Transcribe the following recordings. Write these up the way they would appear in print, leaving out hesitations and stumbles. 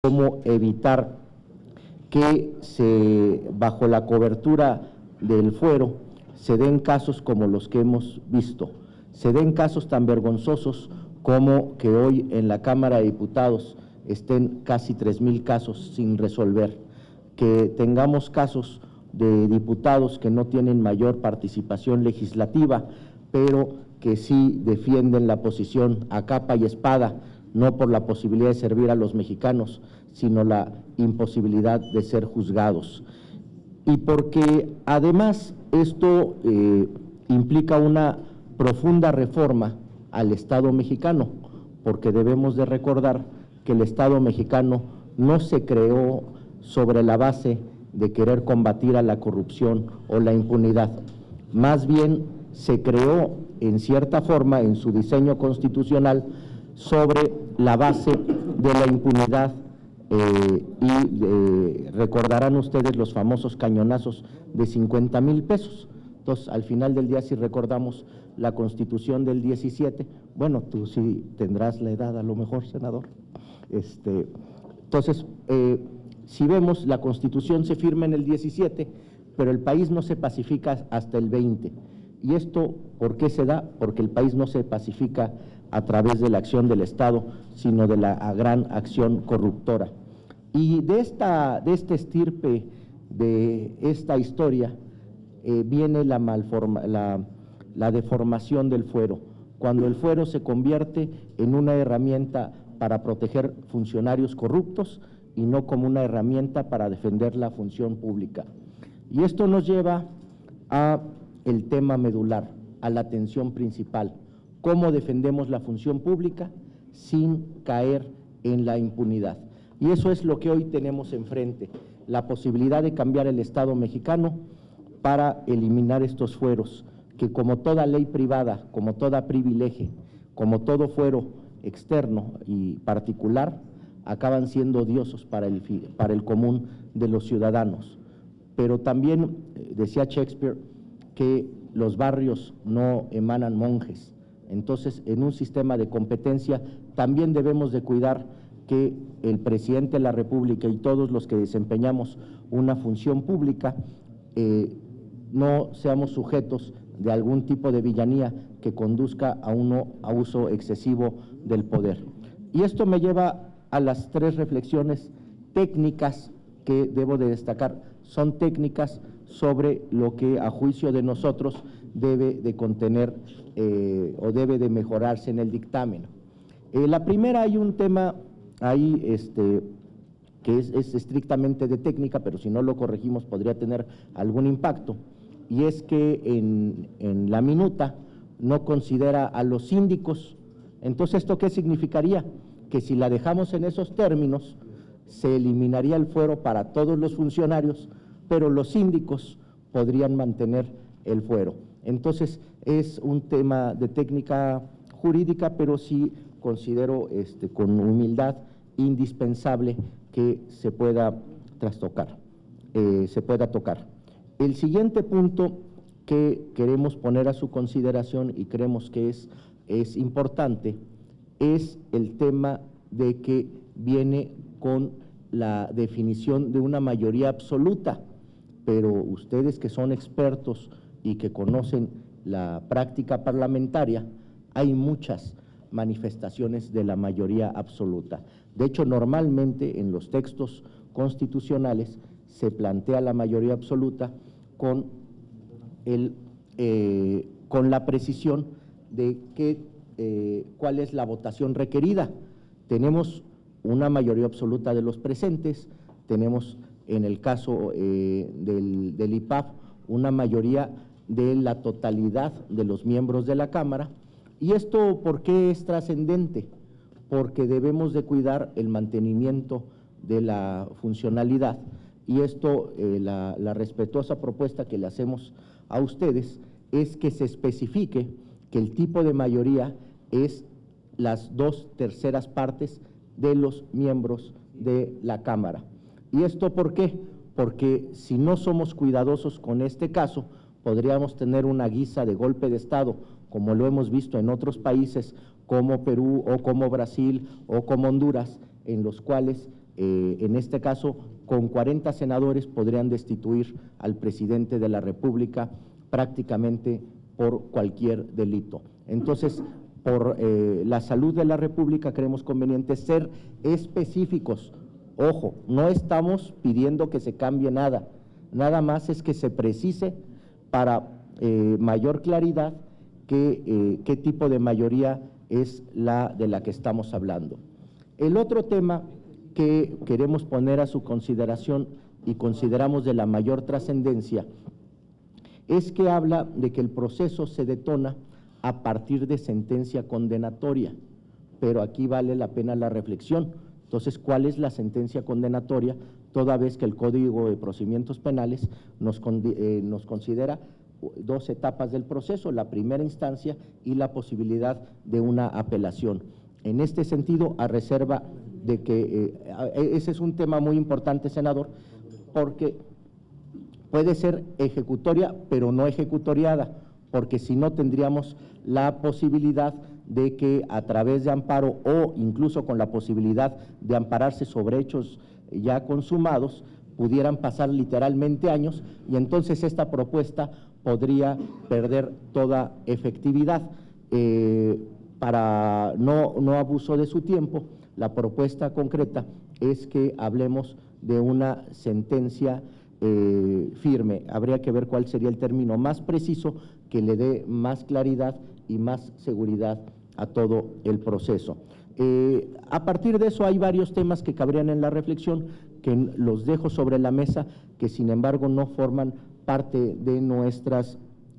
cómo evitar que bajo la cobertura del fuero se den casos como los que hemos visto, se den casos tan vergonzosos como que hoy en la Cámara de Diputados estén casi 3,000 casos sin resolver, que tengamos casos de diputados que no tienen mayor participación legislativa, pero que sí defienden la posición a capa y espada, no por la posibilidad de servir a los mexicanos, sino la imposibilidad de ser juzgados. Y porque además esto implica una profunda reforma al Estado mexicano, porque debemos de recordar que el Estado mexicano no se creó sobre la base de querer combatir a la corrupción o la impunidad, más bien se creó en cierta forma en su diseño constitucional sobre la base de la impunidad recordarán ustedes los famosos cañonazos de 50,000 pesos. Entonces, al final del día, si recordamos la Constitución del 17, bueno, tú sí tendrás la edad a lo mejor, senador. Entonces, si vemos, la Constitución se firma en el 17, pero el país no se pacifica hasta el 20. ¿Y esto por qué se da? Porque el país no se pacifica a través de la acción del Estado, sino de la gran acción corruptora. Y de este estirpe, de esta historia, viene la deformación del fuero, cuando el fuero se convierte en una herramienta para proteger funcionarios corruptos y no como una herramienta para defender la función pública. Y esto nos lleva a el tema medular, a la atención principal: cómo defendemos la función pública sin caer en la impunidad. Y eso es lo que hoy tenemos enfrente, la posibilidad de cambiar el Estado mexicano para eliminar estos fueros, que como toda ley privada, como toda privilegio, como todo fuero externo y particular, acaban siendo odiosos para el común de los ciudadanos. Pero también decía Shakespeare que los barrios no emanan monjes. Entonces, en un sistema de competencia también debemos de cuidar que el presidente de la República y todos los que desempeñamos una función pública no seamos sujetos de algún tipo de villanía que conduzca a un uso excesivo del poder. Y esto me lleva a las 3 reflexiones técnicas que debo de destacar. Son técnicas sobre lo que a juicio de nosotros debe de contener o debe de mejorarse en el dictamen. La primera, hay un tema ahí que es estrictamente de técnica, pero si no lo corregimos podría tener algún impacto, y es que en la minuta no considera a los síndicos. Entonces, ¿esto qué significaría? Que si la dejamos en esos términos, se eliminaría el fuero para todos los funcionarios, pero los síndicos podrían mantener el fuero. Entonces, es un tema de técnica jurídica, pero sí considero con humildad indispensable que se pueda tocar. El siguiente punto que queremos poner a su consideración y creemos que es importante es el tema de que viene con la definición de una mayoría absoluta, pero ustedes que son expertos y que conocen la práctica parlamentaria, hay muchas manifestaciones de la mayoría absoluta. De hecho, normalmente en los textos constitucionales se plantea la mayoría absoluta con la precisión de cuál es la votación requerida. Tenemos una mayoría absoluta de los presentes, tenemos en el caso del IPAF una mayoría de la totalidad de los miembros de la Cámara. ¿Y esto por qué es trascendente? Porque debemos de cuidar el mantenimiento de la funcionalidad, y esto, la respetuosa propuesta que le hacemos a ustedes es que se especifique que el tipo de mayoría es las 2/3 partes de los miembros de la Cámara. ¿Y esto por qué? Porque si no somos cuidadosos con este caso, podríamos tener una guisa de golpe de Estado, como lo hemos visto en otros países como Perú o como Brasil o como Honduras, en los cuales En este caso, con 40 senadores podrían destituir al presidente de la República prácticamente por cualquier delito. Entonces, por la salud de la República creemos conveniente ser específicos. Ojo, no estamos pidiendo que se cambie nada, nada más es que se precise para mayor claridad qué tipo de mayoría es la de la que estamos hablando. El otro tema que queremos poner a su consideración y consideramos de la mayor trascendencia es que habla de que el proceso se detona a partir de sentencia condenatoria, pero aquí vale la pena la reflexión. Entonces, ¿cuál es la sentencia condenatoria? Toda vez que el Código de Procedimientos Penales nos considera dos etapas del proceso, la primera instancia y la posibilidad de una apelación. En este sentido, a reserva de que ese es un tema muy importante, senador, porque puede ser ejecutoria, pero no ejecutoriada, porque si no tendríamos la posibilidad de que a través de amparo o incluso con la posibilidad de ampararse sobre hechos ya consumados, pudieran pasar literalmente años y entonces esta propuesta podría perder toda efectividad. Para no abuso de su tiempo, la propuesta concreta es que hablemos de una sentencia firme. Habría que ver cuál sería el término más preciso que le dé más claridad y más seguridad a todo el proceso. A partir de eso hay varios temas que cabrían en la reflexión, que los dejo sobre la mesa, que sin embargo no forman parte de nuestras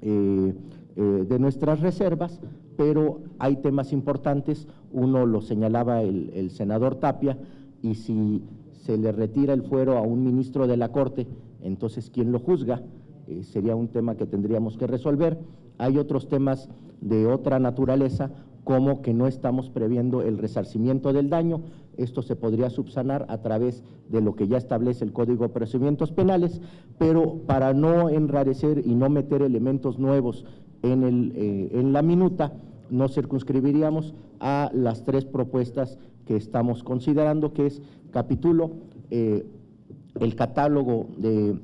reservas, pero hay temas importantes. Uno lo señalaba el senador Tapia, y si se le retira el fuero a un ministro de la Corte, entonces ¿quién lo juzga? Sería un tema que tendríamos que resolver. Hay otros temas de otra naturaleza, como que no estamos previendo el resarcimiento del daño. Esto se podría subsanar a través de lo que ya establece el Código de Procedimientos Penales, pero para no enrarecer y no meter elementos nuevos en la minuta, nos circunscribiríamos a las tres propuestas que estamos considerando, que es capítulo, el catálogo de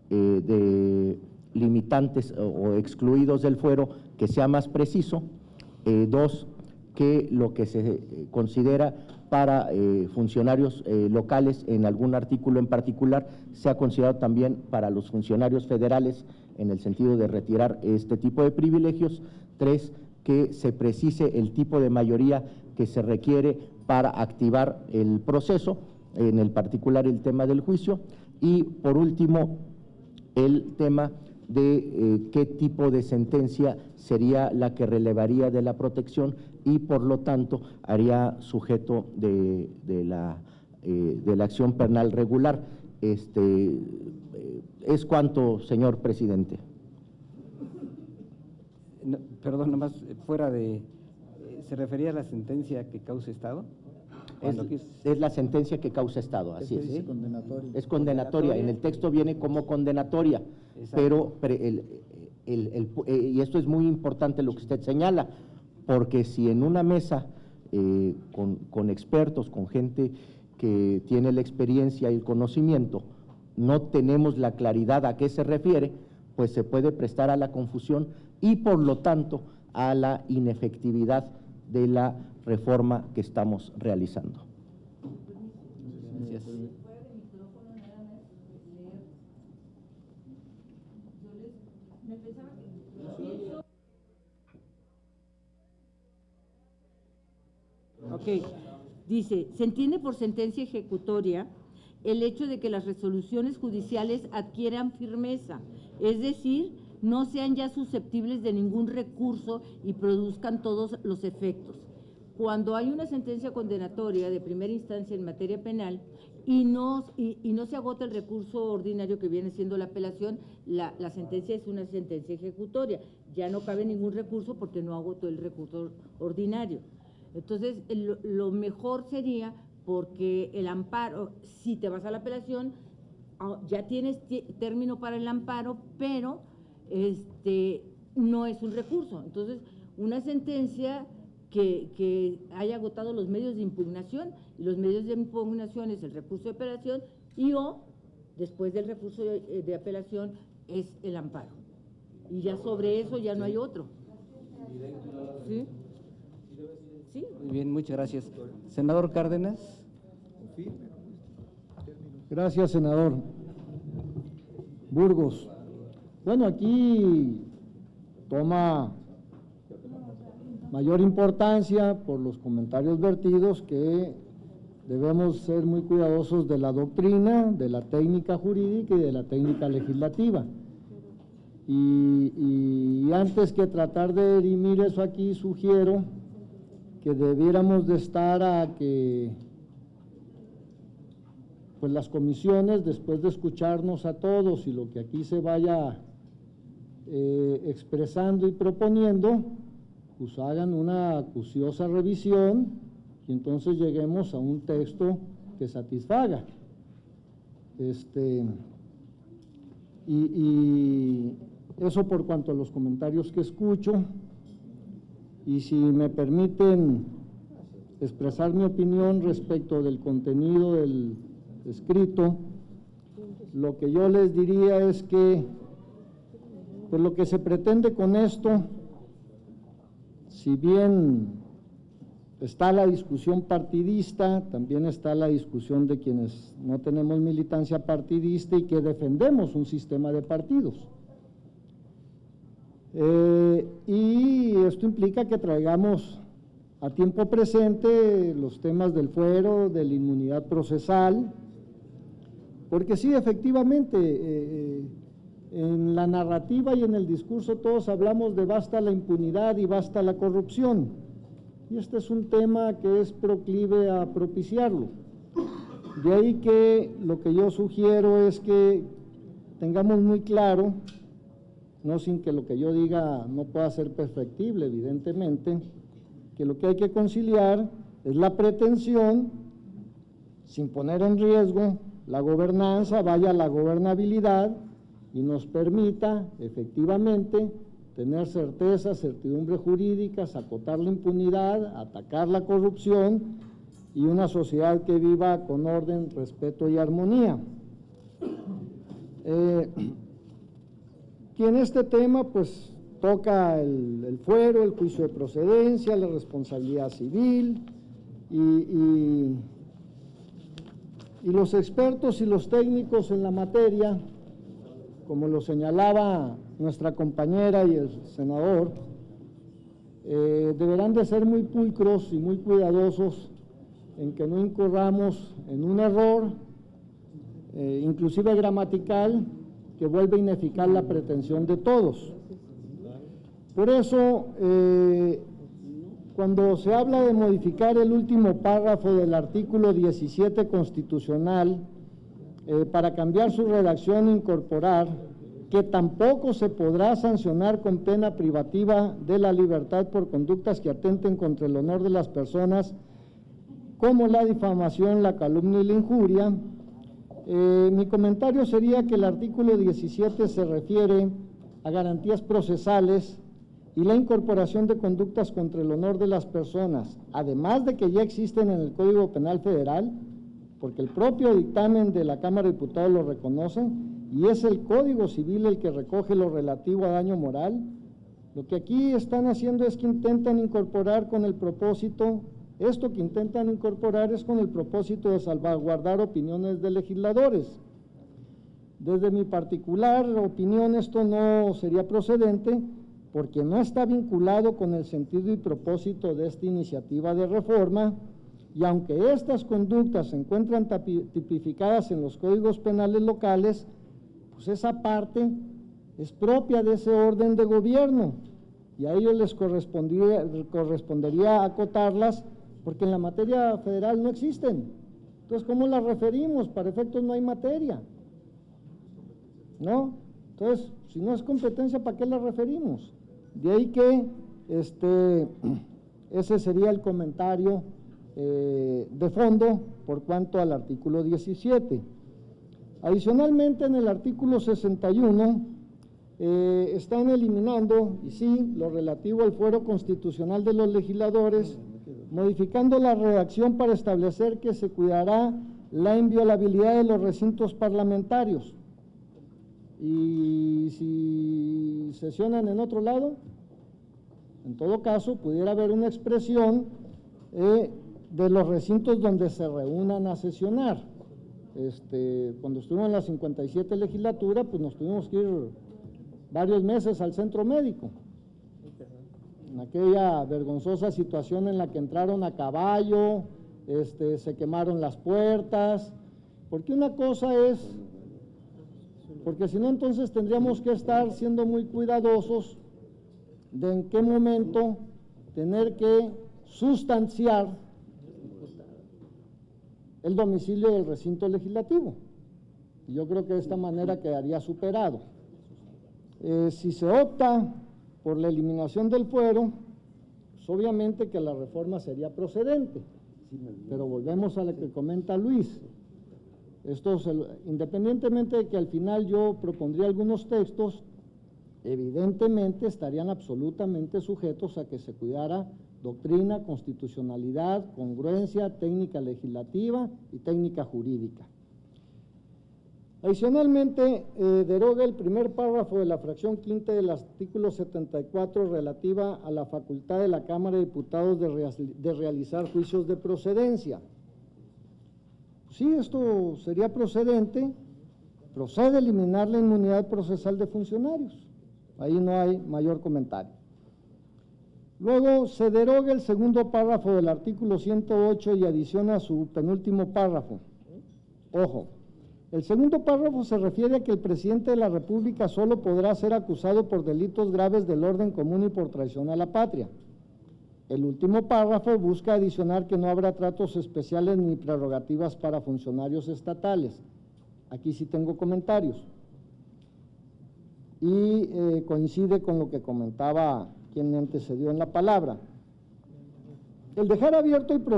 limitantes o excluidos del fuero que sea más preciso. Dos, que lo que se considera para funcionarios locales en algún artículo en particular sea considerado también para los funcionarios federales en el sentido de retirar este tipo de privilegios. Tres, que se precise el tipo de mayoría que se requiere para activar el proceso, en el particular el tema del juicio. Y por último, el tema de qué tipo de sentencia sería la que relevaría de la protección y por lo tanto haría sujeto de la acción penal regular. Es cuanto, señor presidente. No, perdón, nomás fuera de… ¿se refería a la sentencia que causa Estado? Es la sentencia que causa Estado, así es. Dice condenatoria. Es condenatoria, en el texto viene como condenatoria, pero y esto es muy importante lo que usted señala, porque si en una mesa con expertos, con gente que tiene la experiencia y el conocimiento, no tenemos la claridad a qué se refiere, pues se puede prestar a la confusión y por lo tanto a la inefectividad de la reforma que estamos realizando. Gracias. Ok, dice, se entiende por sentencia ejecutoria el hecho de que las resoluciones judiciales adquieran firmeza, es decir, no sean ya susceptibles de ningún recurso y produzcan todos los efectos. Cuando hay una sentencia condenatoria de primera instancia en materia penal y no se agota el recurso ordinario que viene siendo la apelación, la sentencia es una sentencia ejecutoria, ya no cabe ningún recurso porque no agotó el recurso ordinario. Entonces, lo mejor sería, porque el amparo, si te vas a la apelación, ya tienes término para el amparo, pero no es un recurso. Entonces, una sentencia que haya agotado los medios de impugnación y los medios de impugnación es el recurso de apelación y o, después del recurso de apelación, es el amparo. Y ya sobre eso ya no hay otro. ¿Sí? ¿Sí? Muy bien, muchas gracias. Senador Cárdenas. Gracias, senador. Burgos. Bueno, aquí toma mayor importancia por los comentarios vertidos que debemos ser muy cuidadosos de la doctrina, de la técnica jurídica y de la técnica legislativa. Y antes que tratar de dirimir eso aquí, sugiero que debiéramos de estar a que pues las comisiones, después de escucharnos a todos y lo que aquí se vaya expresando y proponiendo, pues hagan una acuciosa revisión y entonces lleguemos a un texto que satisfaga. Y eso por cuanto a los comentarios que escucho, y si me permiten expresar mi opinión respecto del contenido del escrito, lo que yo les diría es que pues lo que se pretende con esto, si bien está la discusión partidista, también está la discusión de quienes no tenemos militancia partidista y que defendemos un sistema de partidos. Y esto implica que traigamos a tiempo presente los temas del fuero, de la inmunidad procesal, porque sí, efectivamente, en la narrativa y en el discurso todos hablamos de basta la impunidad y basta la corrupción, y este es un tema que es proclive a propiciarlo. De ahí que lo que yo sugiero es que tengamos muy claro, no sin que lo que yo diga no pueda ser perfectible, evidentemente, que lo que hay que conciliar es la pretensión, sin poner en riesgo la gobernanza, vaya la gobernabilidad, y nos permita efectivamente tener certeza, certidumbre jurídicas, acotar la impunidad, atacar la corrupción y una sociedad que viva con orden, respeto y armonía. Y en este tema pues toca el fuero, el juicio de procedencia, la responsabilidad civil y los expertos y los técnicos en la materia, como lo señalaba nuestra compañera y el senador, deberán de ser muy pulcros y muy cuidadosos en que no incurramos en un error, inclusive gramatical, que vuelve ineficaz la pretensión de todos. Por eso, cuando se habla de modificar el último párrafo del artículo 17 constitucional, para cambiar su redacción e incorporar que tampoco se podrá sancionar con pena privativa de la libertad por conductas que atenten contra el honor de las personas, como la difamación, la calumnia y la injuria. Mi comentario sería que el artículo 17 se refiere a garantías procesales y la incorporación de conductas contra el honor de las personas, además de que ya existen en el Código Penal Federal, porque el propio dictamen de la Cámara de Diputados lo reconoce, y es el Código Civil el que recoge lo relativo a daño moral. Lo que aquí están haciendo es que intentan incorporar con el propósito, esto que intentan incorporar es con el propósito de salvaguardar opiniones de legisladores. Desde mi particular opinión, esto no sería procedente porque no está vinculado con el sentido y propósito de esta iniciativa de reforma, y aunque estas conductas se encuentran tipificadas en los códigos penales locales, pues esa parte es propia de ese orden de gobierno y a ellos les correspondería acotarlas porque en la materia federal no existen. Entonces, ¿cómo las referimos? Para efectos no hay materia, ¿no? Entonces, si no es competencia, ¿para qué las referimos? De ahí que ese sería el comentario de fondo por cuanto al artículo 17. Adicionalmente, en el artículo 61 están eliminando, y sí, lo relativo al fuero constitucional de los legisladores, modificando la redacción para establecer que se cuidará la inviolabilidad de los recintos parlamentarios. Y si sesionan en otro lado, en todo caso, pudiera haber una expresión de los recintos donde se reúnan a sesionar. Cuando estuvimos en la 57 legislatura, pues nos tuvimos que ir varios meses al centro médico, en aquella vergonzosa situación en la que entraron a caballo, se quemaron las puertas, porque una cosa es, porque si no entonces tendríamos que estar siendo muy cuidadosos de en qué momento tener que sustanciar el domicilio del recinto legislativo. Y yo creo que de esta manera quedaría superado. Si se opta por la eliminación del fuero, pues obviamente que la reforma sería procedente, pero volvemos a lo que comenta Luis. Independientemente de que al final yo propondría algunos textos, evidentemente estarían absolutamente sujetos a que se cuidara doctrina, constitucionalidad, congruencia, técnica legislativa y técnica jurídica. Adicionalmente, deroga el primer párrafo de la fracción quinta del artículo 74 relativa a la facultad de la Cámara de Diputados de realizar juicios de procedencia. Sí, esto sería procedente, procede eliminar la inmunidad procesal de funcionarios. Ahí no hay mayor comentario. Luego se deroga el segundo párrafo del artículo 108 y adiciona su penúltimo párrafo. Ojo, el segundo párrafo se refiere a que el presidente de la República solo podrá ser acusado por delitos graves del orden común y por traición a la patria. El último párrafo busca adicionar que no habrá tratos especiales ni prerrogativas para funcionarios estatales. Aquí sí tengo comentarios. Y coincide con lo que comentaba quien me antecedió en la palabra. El dejar abierto el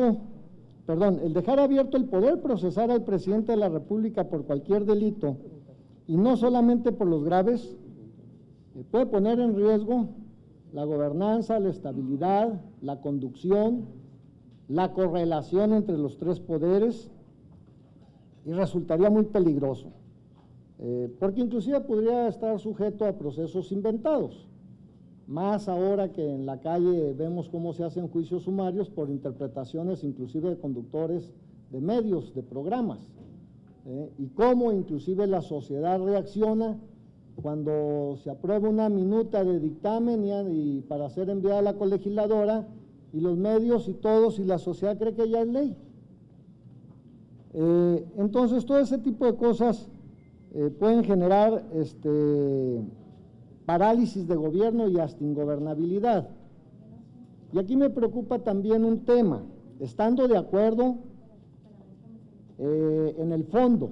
poder procesar al presidente de la República por cualquier delito, y no solamente por los graves, puede poner en riesgo la gobernanza, la estabilidad, la conducción, la correlación entre los tres poderes, y resultaría muy peligroso, porque inclusive podría estar sujeto a procesos inventados. Más ahora que en la calle vemos cómo se hacen juicios sumarios por interpretaciones inclusive de conductores de medios, de programas, y cómo inclusive la sociedad reacciona cuando se aprueba una minuta de dictamen y para ser enviada a la colegisladora, y los medios y todos y la sociedad cree que ya es ley. Entonces todo ese tipo de cosas pueden generar parálisis de gobierno y hasta ingobernabilidad. Y aquí me preocupa también un tema, estando de acuerdo en el fondo.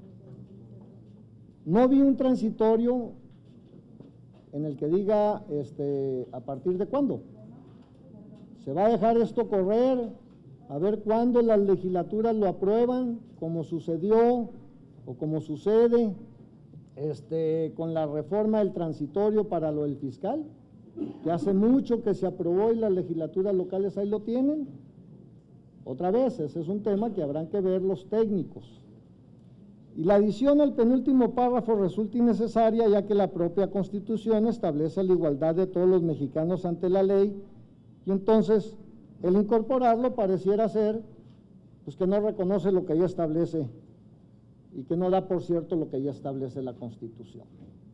No vi un transitorio en el que diga a partir de cuándo. ¿Se va a dejar esto correr? A ver cuándo las legislaturas lo aprueban, como sucedió o como sucede con la reforma del transitorio para lo del fiscal, que hace mucho que se aprobó y las legislaturas locales ahí lo tienen. Otra vez, ese es un tema que habrán que ver los técnicos. Y la adición al penúltimo párrafo resulta innecesaria, ya que la propia Constitución establece la igualdad de todos los mexicanos ante la ley, y entonces el incorporarlo pareciera ser pues que no reconoce lo que ya establece y que no da por cierto lo que ya establece la Constitución.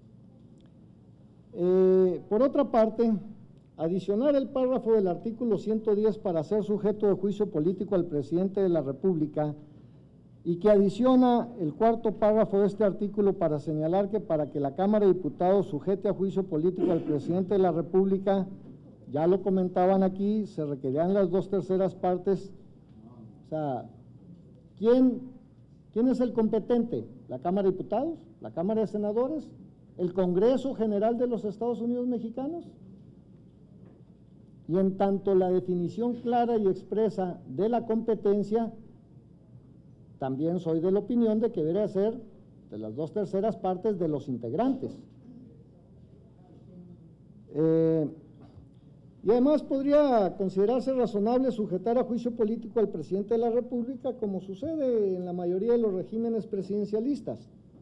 Por otra parte, adicionar el párrafo del artículo 110 para ser sujeto de juicio político al presidente de la República, y que adiciona el cuarto párrafo de este artículo para señalar que para que la Cámara de Diputados sujete a juicio político al presidente de la República, ya lo comentaban aquí, se requerían las 2/3 partes. O sea, ¿quién es el competente? ¿La Cámara de Diputados? ¿La Cámara de Senadores? ¿El Congreso General de los Estados Unidos Mexicanos? Y en tanto la definición clara y expresa de la competencia, también soy de la opinión de que debería ser de las 2/3 partes de los integrantes. Y además podría considerarse razonable sujetar a juicio político al presidente de la República, como sucede en la mayoría de los regímenes presidencialistas.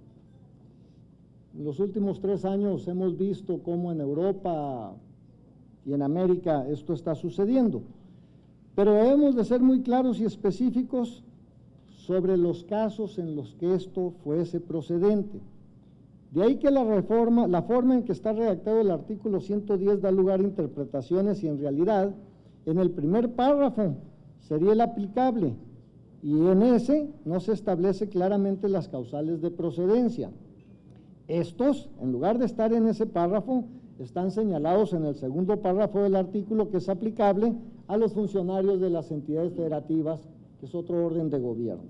En los últimos 3 años hemos visto cómo en Europa y en América esto está sucediendo. Pero debemos de ser muy claros y específicos sobre los casos en los que esto fuese procedente. De ahí que la forma en que está redactado el artículo 110 da lugar a interpretaciones y en realidad en el primer párrafo sería el aplicable y en ese no se establece claramente las causales de procedencia. Estos, en lugar de estar en ese párrafo, están señalados en el segundo párrafo del artículo que es aplicable a los funcionarios de las entidades federativas, que es otro orden de gobierno.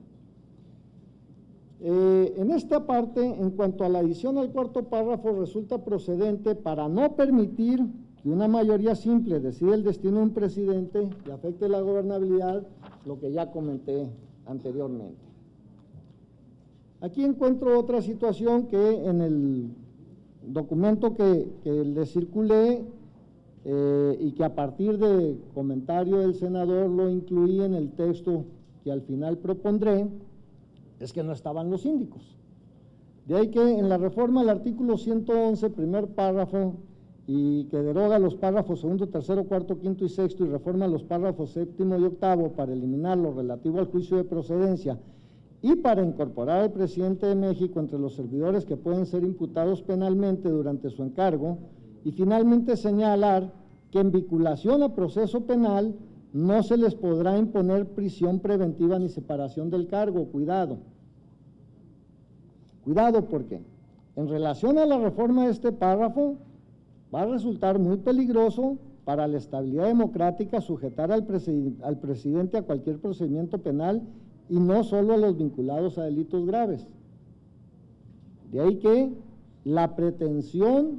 En esta parte, en cuanto a la adición al cuarto párrafo, resulta procedente para no permitir que una mayoría simple decida el destino de un presidente y afecte la gobernabilidad, lo que ya comenté anteriormente. Aquí encuentro otra situación que en el documento que le circulé y que a partir de comentario del senador lo incluí en el texto que al final propondré, es que no estaban los síndicos. De ahí que en la reforma al artículo 111, primer párrafo, y que deroga los párrafos segundo, tercero, cuarto, quinto y sexto y reforma los párrafos séptimo y octavo para eliminar lo relativo al juicio de procedencia y para incorporar al presidente de México entre los servidores que pueden ser imputados penalmente durante su encargo, y finalmente señalar que en vinculación a proceso penal no se les podrá imponer prisión preventiva ni separación del cargo. Cuidado. Cuidado, porque en relación a la reforma de este párrafo va a resultar muy peligroso para la estabilidad democrática sujetar al presidente a cualquier procedimiento penal y no solo a los vinculados a delitos graves. De ahí que la pretensión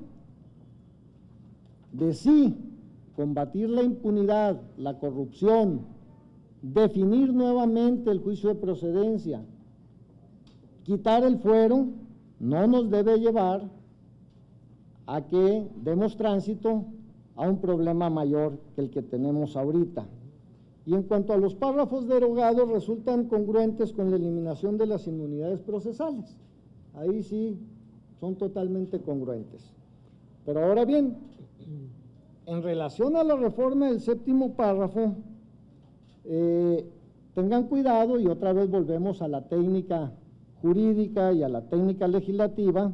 de sí combatir la impunidad, la corrupción, definir nuevamente el juicio de procedencia, quitar el fuero, no nos debe llevar a que demos tránsito a un problema mayor que el que tenemos ahorita. Y en cuanto a los párrafos derogados, resultan congruentes con la eliminación de las inmunidades procesales. Ahí sí son totalmente congruentes. Pero ahora bien, en relación a la reforma del séptimo párrafo, tengan cuidado, y otra vez volvemos a la técnica jurídica y a la técnica legislativa,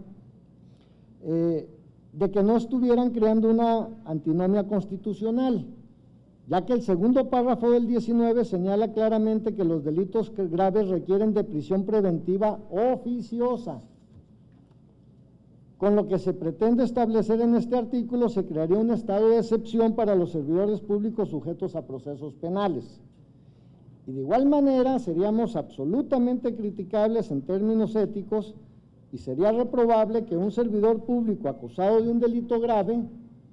de que no estuvieran creando una antinomia constitucional, ya que el segundo párrafo del 19 señala claramente que los delitos graves requieren de prisión preventiva oficiosa. Con lo que se pretende establecer en este artículo, se crearía un estado de excepción para los servidores públicos sujetos a procesos penales. Y de igual manera, seríamos absolutamente criticables en términos éticos y sería reprobable que un servidor público acusado de un delito grave,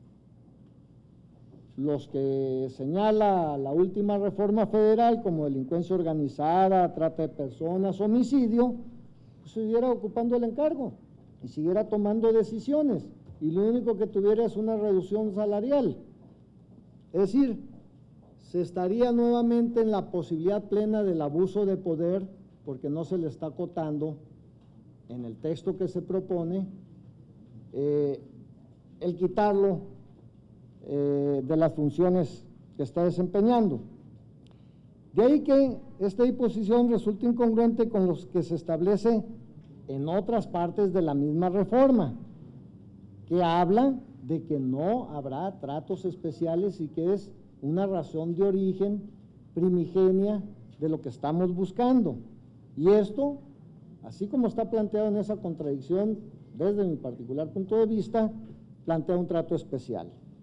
los que señala la última reforma federal como delincuencia organizada, trata de personas, homicidio, pues siguiera ocupando el encargo y siguiera tomando decisiones, y lo único que tuviera es una reducción salarial. Es decir, se estaría nuevamente en la posibilidad plena del abuso de poder, porque no se le está acotando en el texto que se propone el quitarlo de las funciones que está desempeñando. De ahí que esta disposición resulta incongruente con los que se establece en otras partes de la misma reforma, que habla de que no habrá tratos especiales y que es una razón de origen primigenia de lo que estamos buscando. Y esto, así como está planteado en esa contradicción, desde mi particular punto de vista, plantea un trato especial.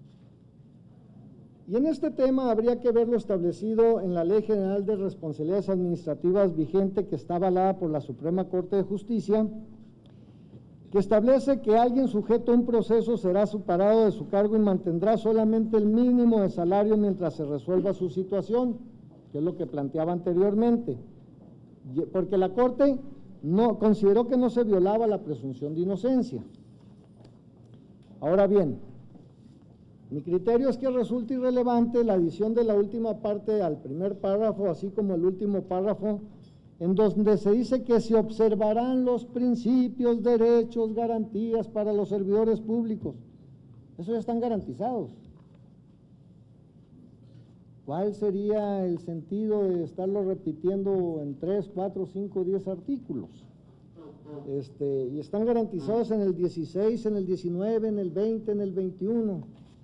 Y en este tema habría que verlo establecido en la Ley General de Responsabilidades Administrativas vigente, que está avalada por la Suprema Corte de Justicia, que establece que alguien sujeto a un proceso será separado de su cargo y mantendrá solamente el mínimo de salario mientras se resuelva su situación, que es lo que planteaba anteriormente, porque la Corte no consideró que no se violaba la presunción de inocencia. Ahora bien, Mi criterio es que resulta irrelevante la adición de la última parte al primer párrafo, así como el último párrafo, en donde se dice que se observarán los principios, derechos, garantías para los servidores públicos. Esos ya están garantizados. ¿Cuál sería el sentido de estarlo repitiendo en 3, 4, 5, 10 artículos? Y están garantizados en el 16, en el 19, en el 20, en el 21.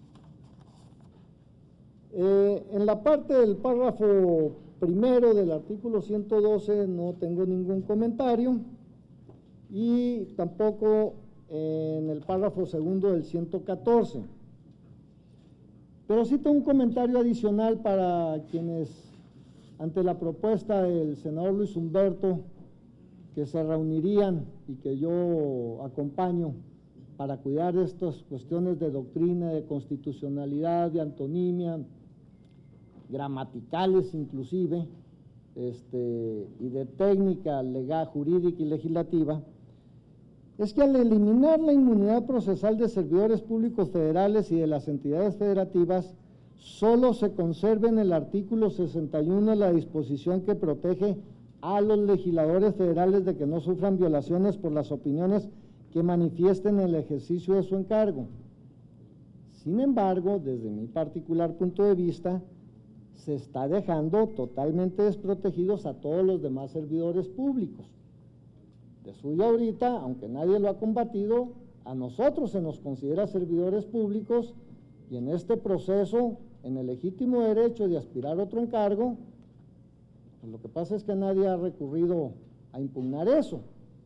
En la parte del párrafo primero del artículo 112 no tengo ningún comentario, y tampoco en el párrafo segundo del 114. Pero sí tengo un comentario adicional para quienes, ante la propuesta del senador Luis Humberto, que se reunirían y que yo acompaño para cuidar estas cuestiones de doctrina, de constitucionalidad, de antonimia, gramaticales inclusive, y de técnica legal, jurídica y legislativa, es que al eliminar la inmunidad procesal de servidores públicos federales y de las entidades federativas, solo se conserva en el artículo 61 la disposición que protege a los legisladores federales de que no sufran violaciones por las opiniones que manifiesten en el ejercicio de su encargo. Sin embargo, desde mi particular punto de vista, se está dejando totalmente desprotegidos a todos los demás servidores públicos. De suyo ahorita, aunque nadie lo ha combatido, a nosotros se nos considera servidores públicos, y en este proceso, en el legítimo derecho de aspirar a otro encargo, pues lo que pasa es que nadie ha recurrido a impugnar eso.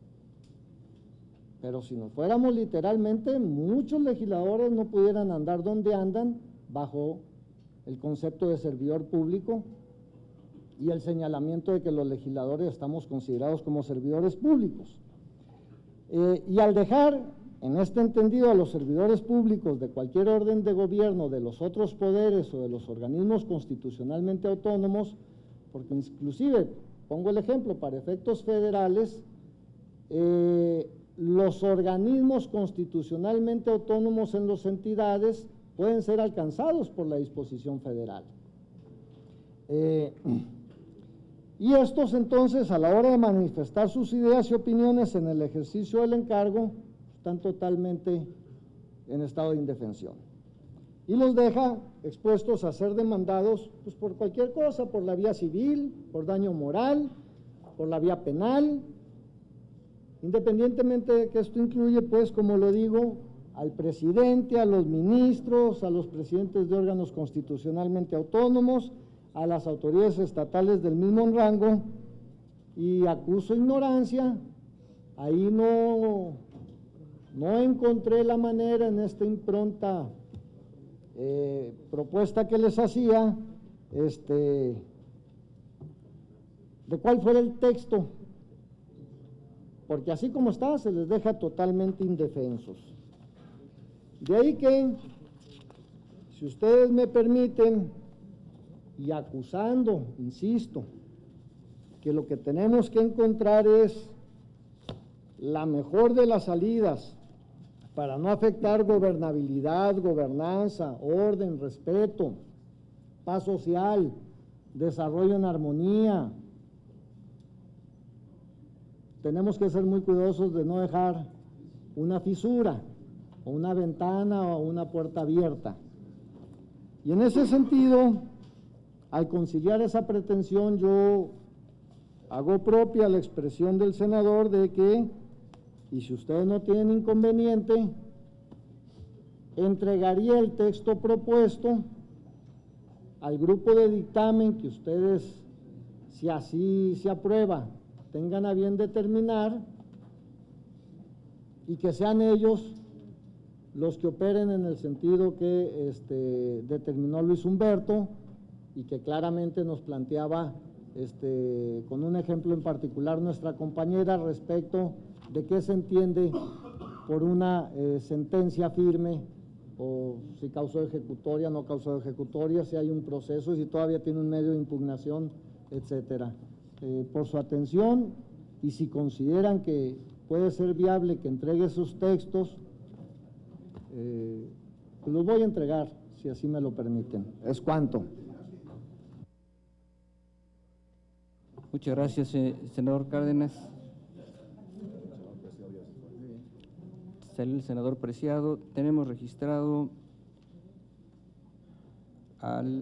Pero si nos fuéramos literalmente, muchos legisladores no pudieran andar donde andan bajo el concepto de servidor público y el señalamiento de que los legisladores estamos considerados como servidores públicos. Y al dejar en este entendido a los servidores públicos de cualquier orden de gobierno, de los otros poderes o de los organismos constitucionalmente autónomos, porque inclusive, pongo el ejemplo, para efectos federales, los organismos constitucionalmente autónomos en las entidades pueden ser alcanzados por la disposición federal. Y estos entonces, a la hora de manifestar sus ideas y opiniones en el ejercicio del encargo, están totalmente en estado de indefensión. Y los deja expuestos a ser demandados pues, por cualquier cosa, por la vía civil, por daño moral, por la vía penal, independientemente de que esto incluye, pues, como lo digo, al presidente, a los ministros, a los presidentes de órganos constitucionalmente autónomos, a las autoridades estatales del mismo rango, y acuso ignorancia. Ahí no encontré la manera en esta impronta propuesta que les hacía, de cuál fuera el texto, porque así como está, se les deja totalmente indefensos. De ahí que, si ustedes me permiten, y acusando, insisto, que lo que tenemos que encontrar es la mejor de las salidas para no afectar gobernabilidad, gobernanza, orden, respeto, paz social, desarrollo en armonía. Tenemos que ser muy cuidadosos de no dejar una fisura, o una ventana o una puerta abierta. Y en ese sentido, al conciliar esa pretensión, yo hago propia la expresión del senador de que, y si ustedes no tienen inconveniente, entregaría el texto propuesto al grupo de dictamen que ustedes, si así se aprueba, tengan a bien determinar, y que sean ellos los que operen en el sentido que determinó Luis Humberto y que claramente nos planteaba con un ejemplo en particular nuestra compañera respecto de qué se entiende por una sentencia firme, o si causó ejecutoria, no causó ejecutoria, si hay un proceso, si todavía tiene un medio de impugnación, etcétera. Por su atención, y si consideran que puede ser viable que entregue sus textos, los voy a entregar si así me lo permiten. ¿Es cuánto? Muchas gracias, senador Cárdenas. Salió el senador Preciado. Tenemos registrado al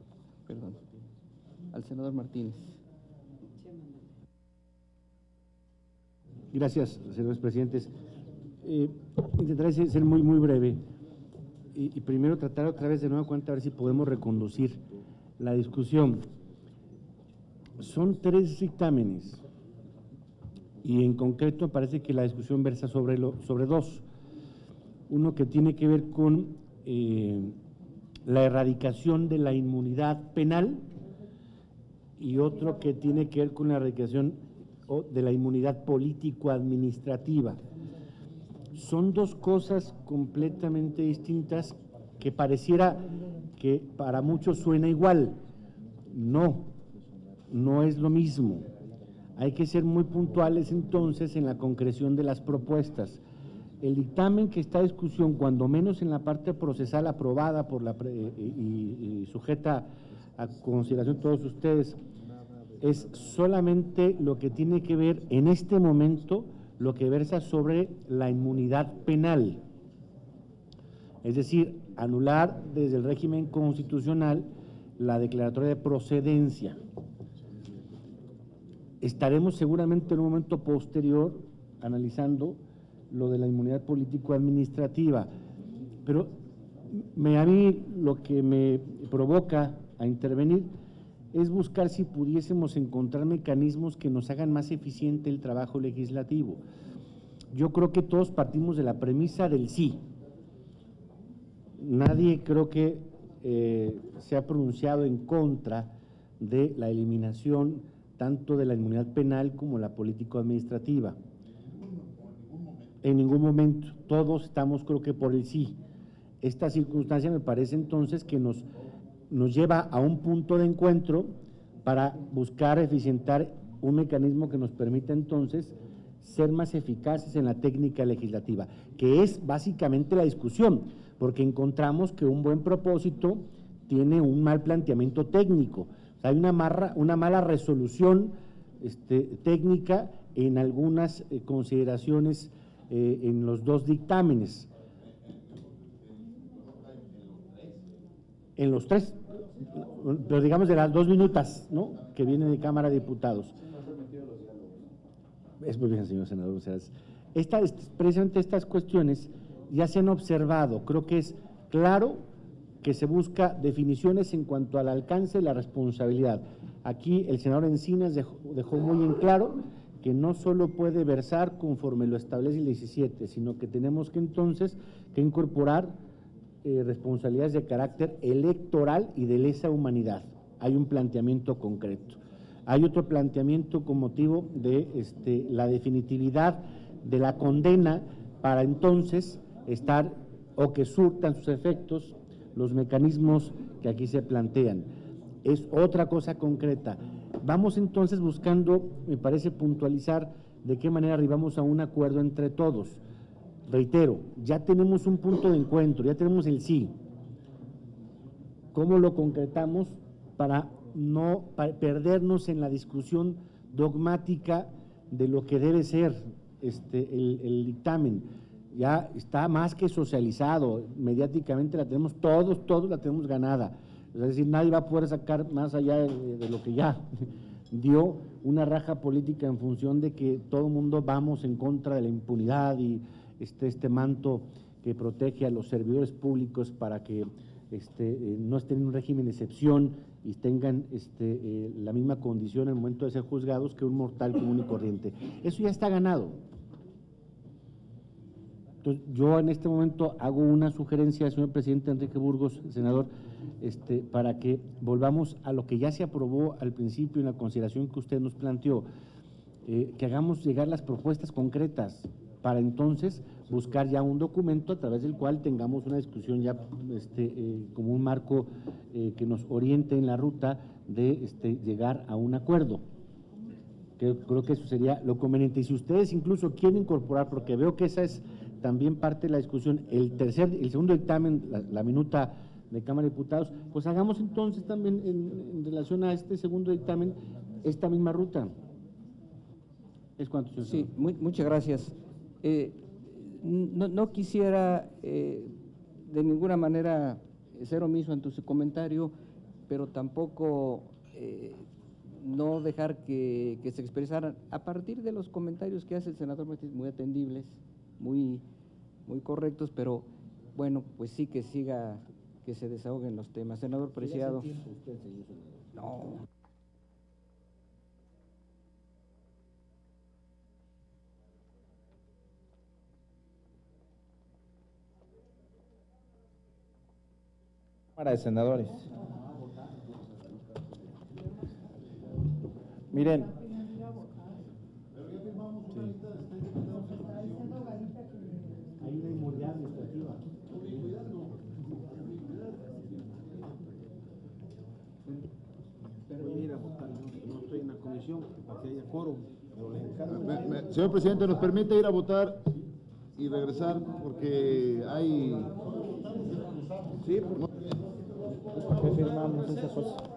senador Martínez. Gracias, señores presidentes. Intentaré ser muy breve y primero tratar otra vez de nueva cuenta a ver si podemos reconducir la discusión. Son 3 dictámenes y en concreto parece que la discusión versa sobre 2. Uno que tiene que ver con la erradicación de la inmunidad penal y otro que tiene que ver con la erradicación de la inmunidad político-administrativa. Son 2 cosas completamente distintas que pareciera que para muchos suena igual. No es lo mismo. Hay que ser muy puntuales entonces en la concreción de las propuestas. El dictamen que está a discusión, cuando menos en la parte procesal aprobada por y sujeta a consideración de todos ustedes, es solamente lo que tiene que ver en este momento, lo que versa sobre la inmunidad penal. Es decir, anular desde el régimen constitucional la declaratoria de procedencia. Estaremos seguramente en un momento posterior analizando lo de la inmunidad político-administrativa, pero a mí lo que me provoca a intervenir es buscar si pudiésemos encontrar mecanismos que nos hagan más eficiente el trabajo legislativo. Yo creo que todos partimos de la premisa del sí. Nadie creo que se ha pronunciado en contra de la eliminación tanto de la inmunidad penal como la político-administrativa. En ningún momento. Todos estamos, creo que, por el sí. Esta circunstancia me parece entonces que nos lleva a un punto de encuentro para buscar eficientar un mecanismo que nos permita entonces ser más eficaces en la técnica legislativa, que es básicamente la discusión, porque encontramos que un buen propósito tiene un mal planteamiento técnico. O sea, hay una mala resolución técnica en algunas consideraciones en los 2 dictámenes. En los 3, pero digamos de las 2 minutas, ¿no?, que vienen de Cámara de Diputados. Es muy bien, señor senador. O sea, precisamente estas cuestiones ya se han observado. Creo que es claro que se busca definiciones en cuanto al alcance de la responsabilidad. Aquí el senador Encinas dejó muy en claro que no solo puede versar conforme lo establece el 17, sino que tenemos que entonces incorporar responsabilidades de carácter electoral y de lesa humanidad. Hay un planteamiento concreto. Hay otro planteamiento con motivo de la definitividad de la condena para entonces estar o que surtan sus efectos los mecanismos que aquí se plantean. Es otra cosa concreta. Vamos entonces buscando, me parece, puntualizar de qué manera arribamos a un acuerdo entre todos. Reitero, ya tenemos un punto de encuentro, ya tenemos el sí. ¿Cómo lo concretamos para no perdernos en la discusión dogmática de lo que debe ser el dictamen? Ya está más que socializado, mediáticamente la tenemos todos la tenemos ganada. Es decir, nadie va a poder sacar más allá de lo que ya dio una raja política en función de que todo el mundo vamos en contra de la impunidad y este manto que protege a los servidores públicos para que no estén en un régimen de excepción y tengan la misma condición en el momento de ser juzgados que un mortal común y corriente. Eso ya está ganado. Entonces, yo en este momento hago una sugerencia al señor presidente Enrique Burgos, senador, para que volvamos a lo que ya se aprobó al principio en la consideración que usted nos planteó, que hagamos llegar las propuestas concretas para entonces buscar ya un documento a través del cual tengamos una discusión ya como un marco que nos oriente en la ruta de llegar a un acuerdo. Creo que eso sería lo conveniente. Y si ustedes incluso quieren incorporar, porque veo que esa es también parte de la discusión, el segundo dictamen, la minuta de Cámara de Diputados, pues hagamos entonces también en relación a este segundo dictamen esta misma ruta. Es cuanto, señor Sí, senador. muchas gracias. No quisiera de ninguna manera ser omiso ante su comentario, pero tampoco no dejar que se expresaran a partir de los comentarios que hace el senador Martínez, muy atendibles, muy correctos, pero bueno, pues sí que siga, que se desahoguen los temas. Senador Preciado. No. Cámara de Senadores. Miren, Hay una inmunidad administrativa. Voy a ir a votar, no estoy en la comisión, para que haya quórum, pero le encargo. Señor presidente, ¿nos permite ir a votar y regresar? Porque hay... ¿por qué firmamos esa cosa?